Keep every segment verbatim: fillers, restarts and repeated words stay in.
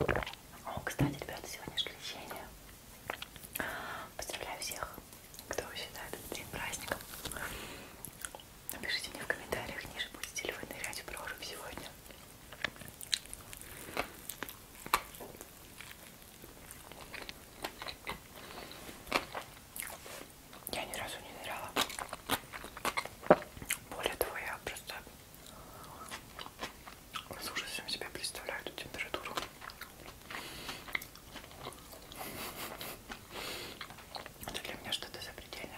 О, кстати, ребята, сегодня же крещение. Поздравляю всех, кто считает этот день праздником. Напишите мне в комментариях ниже, будете ли вы нырять в прорубь сегодня. Я ни разу не ныряла. Более того, я просто с ужасом себе представляю эту температуру. Это для меня что-то запредельное.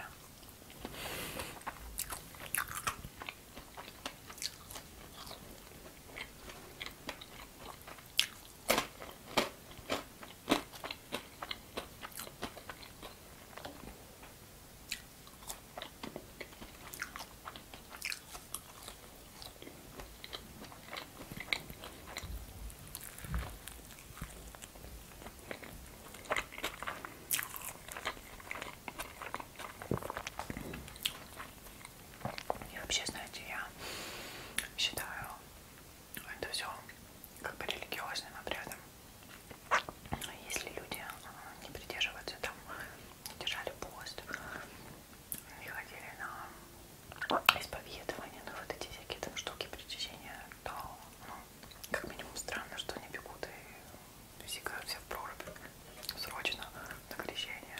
И вообще, знаете, я считаю это все как бы религиозным обрядом. Если люди не придерживаются там, держали пост и ходили на исповедование, на вот эти всякие там штуки причащения, то, ну, как минимум странно, что они бегут и сикают все в прорубь срочно на крещение.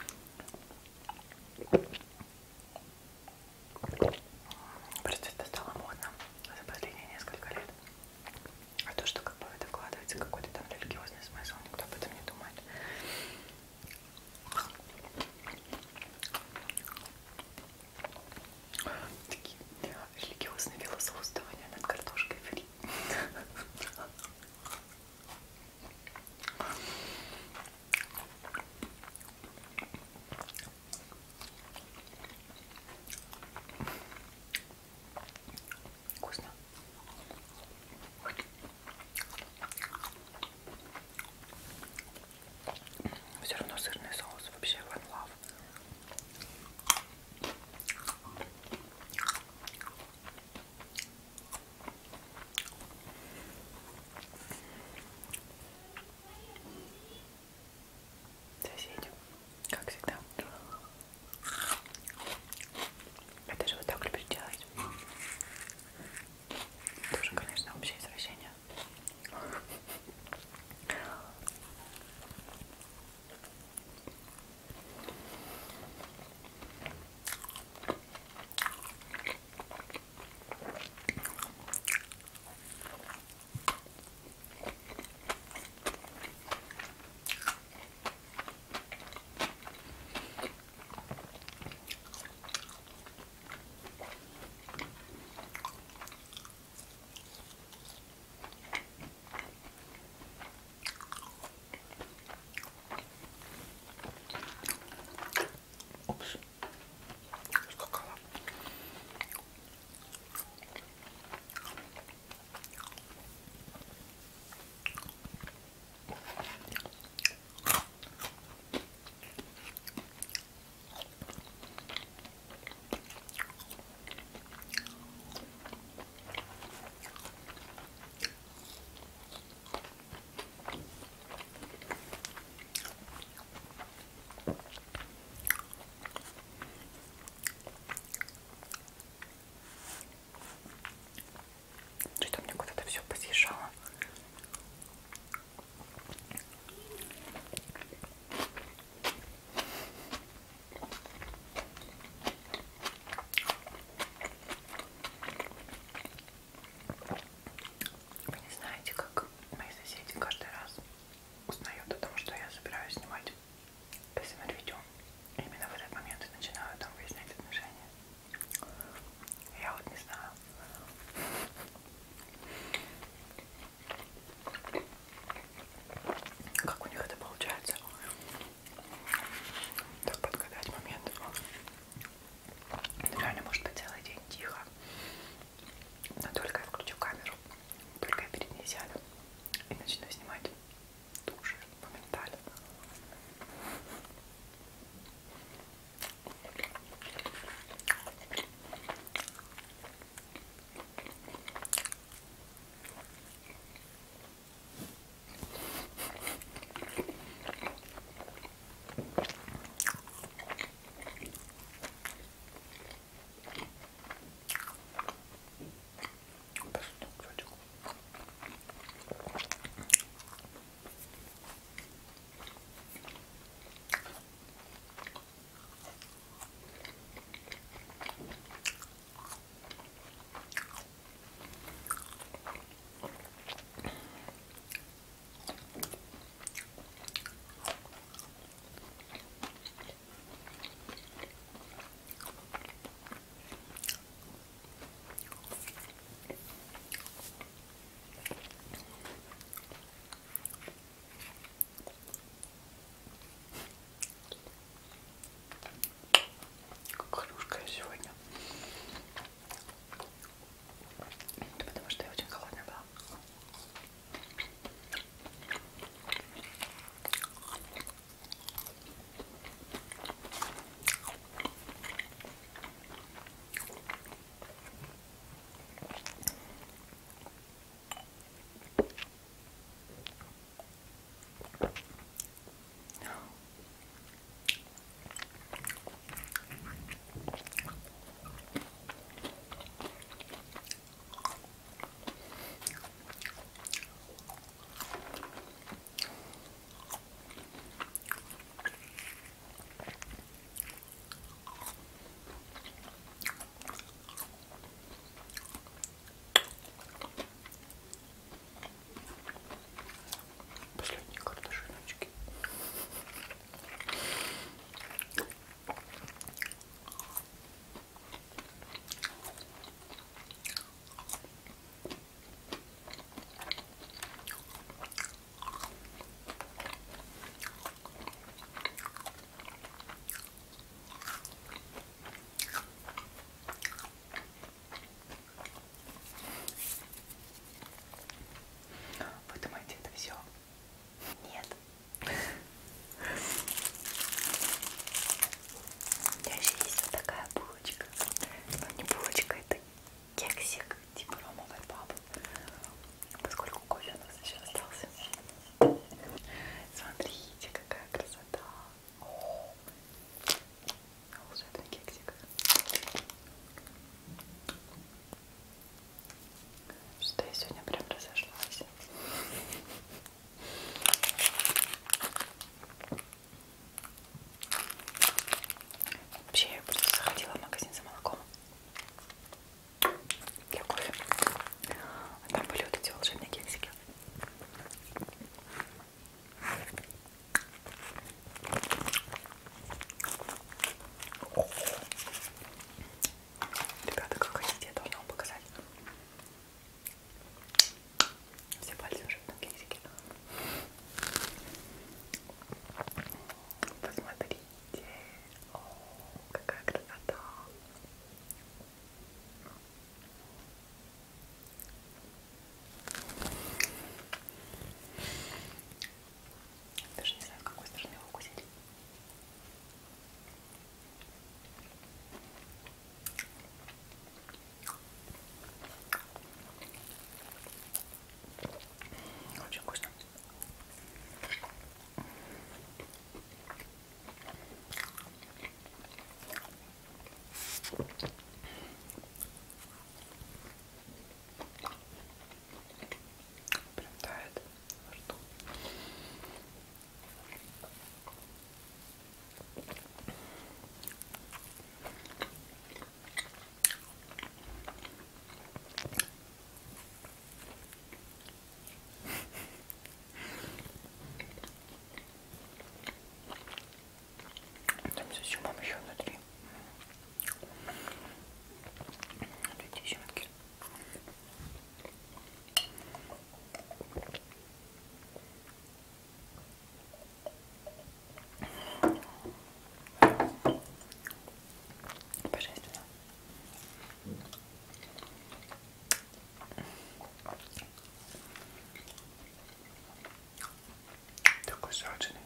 Просто это стало модно за последние несколько лет. А то, что как бы в это вкладывается какой-то там религиозный смысл, никто об этом не думает. Такие религиозные философствования над картошкой фри. Вкусно. Все равно сырный соус вообще one love. Соседи, как всегда. Это же вы так любите делать. Тоже, конечно, общее извращение. Упс, скакала. Что-то мне куда-то все посъезжало. Вы не знаете, как мои соседи каждый раз узнают о том, что я собираюсь снимать эй эс эм ар-видео. Именно в этот момент и начинаю там выяснять отношения. Я вот не знаю. Как у них это получается? Так подгадать момент. Реально может быть целый день тихо. Но только я включу камеру, только я перед ней сяду и начну снимать тут же, моментально. с изюмом еще внутри. Вот эти изюмки. Божественно. Такой сочный.